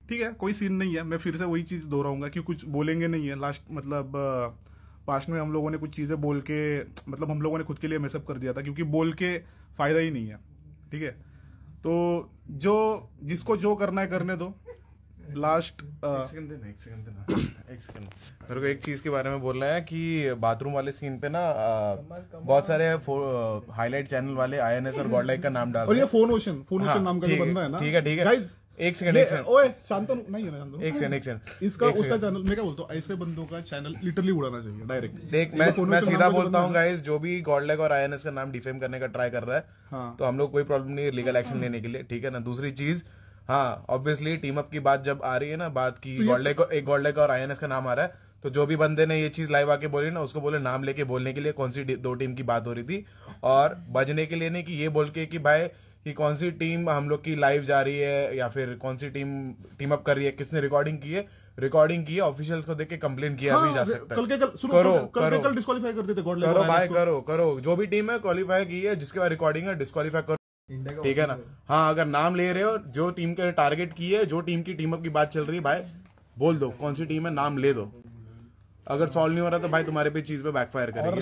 ठीक है, कोई सीन नहीं है। मैं फिर से वही चीज दोहराऊंगा कि कुछ बोलेंगे नहीं है लास्ट, मतलब पास्ट में हम लोगों ने कुछ चीजें बोल के, मतलब हम लोगों ने खुद के लिए मेसअप कर दिया था, क्योंकि बोल के फायदा ही नहीं है। ठीक है, तो जो जिसको जो करना है करने दो। लास्ट एक सेकंड मेरे को एक चीज के बारे में बोलना है कि बाथरूम वाले सीन पे ना बहुत सारे हाईलाइट चैनल वाले आईएनएस और गॉडलाइक का नाम डाल और ये फोन ओशन नाम का जो बंदा है ना, ठीक है गाइस, एक सेकंड ओए शांतनु नहीं है ना, शांतनु एक सेकंड इसका उसका चैनल, मैं क्या बोलता हूँ, ऐसे बंदों का चैनल लिटरली उड़ाना चाहिए डायरेक्ट। देख मैं सीधा बोलता हूँ गाइस, जो भी गॉडलाइक और आईएनएस का नाम डिफेम करने का ट्राई कर रहा है, तो हम लोग कोई प्रॉब्लम नहीं है लीगल एक्शन लेने के लिए, ठीक है ना। दूसरी चीज, हाँ ऑब्वियसली टीम अप की बात जब आ रही है ना, बात की गॉडलाइक और आईएनएस का नाम आ रहा है, तो जो भी बंदे ने ये चीज लाइव आके बोली ना, उसको बोले नाम लेके बोलने के लिए कौन सी दो टीम की बात हो रही थी, और बजने के लिए नहीं कि ये बोल के कि भाई कि कौन सी टीम हम लोग की लाइव जा रही है या फिर कौन सी टीम अप कर रही है, किसने रिकॉर्डिंग की है, ऑफिशियल्स को देख के कंप्लेन किया भी जा सकता है। कल डिस्क्वालीफाई कर देते गॉडलाइक, करो भाई, करो जो भी टीम है क्वालिफाई की है, जिसके बाद रिकॉर्डिंग है डिस्क्वालीफाई करो, ठीक है ना। हाँ अगर नाम ले रहे हो, जो टीम के टारगेट की है, जो टीम की टीम अप की बात चल रही है, भाई बोल दो कौन सी टीम है, नाम ले दो। अगर सॉल्व नहीं हो रहा तो भाई तुम्हारे पे चीज पे बैकफायर करेगी।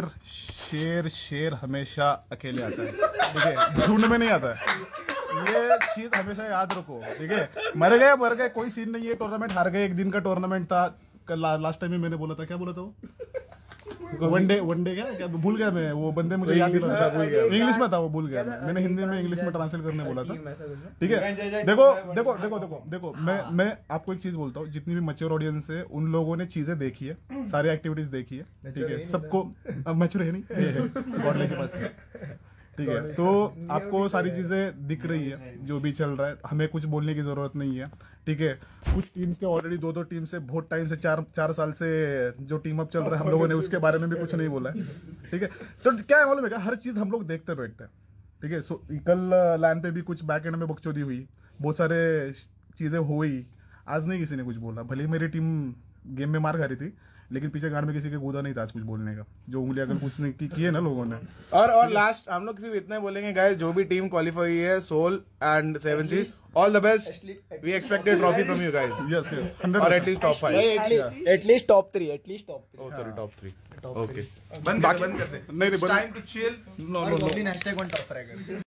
और शेर हमेशा अकेले आता है, ठीक है, झुंड में नहीं आता है। ये चीज हमेशा याद रखो, ठीक है। मर गए कोई सीन नहीं है, टूर्नामेंट हार गए, एक दिन का टूर्नामेंट था। लास्ट टाइम में मैंने बोला था, क्या बोला था वो, वनडे क्या भूल गया मैं, वो बंदे मुझे याद नहीं था, इंग्लिश में था वो, भूल गया मैंने हिंदी में इंग्लिश में ट्रांसलेट करने बोला था, ठीक है। देखो मैं आपको एक चीज बोलता हूँ, जितनी भी मैच्योर ऑडियंस है उन लोगों ने चीजें देखी है, सारी एक्टिविटीज देखी है, ठीक है। सबको मैच्योर है नहीं, गॉडलाइक के पास, ठीक है। तो आपको सारी चीजें दिख रही है, जो भी चल रहा है, हमें कुछ बोलने की जरूरत नहीं है, ठीक है। कुछ टीम्स के ऑलरेडी दो टीम से बहुत टाइम से, चार साल से जो टीम अप चल रहा है, हम लोगों ने उसके बारे में भी कुछ नहीं बोला है, ठीक है। तो क्या है मालूम है क्या, हर चीज हम लोग देखते बैठते हैं, ठीक है। कल लैंड पे भी कुछ बैक एंड में बकचोदी हुई, बहुत सारे चीजें हुई, आज नहीं किसी ने कुछ बोला। भले मेरी टीम गेम में मार खा रही थी, लेकिन पीछे गाड़ में किसी के कूदा नहीं था आज कुछ बोलने का, जो उंगली अगर कुछ नहीं की है ना लोगों ने। और लास्ट हम लोग सिर्फ इतना बोलेंगे गाइस, जो भी टीम क्वालिफाई हुई है, Soul and 7Gs, all the best, we expect a trophy from you guys, yes 100%, or at least top 5, at least top 3, oh sorry top 3, okay बंद करते, नहीं, time to chill, no #1 top fragger।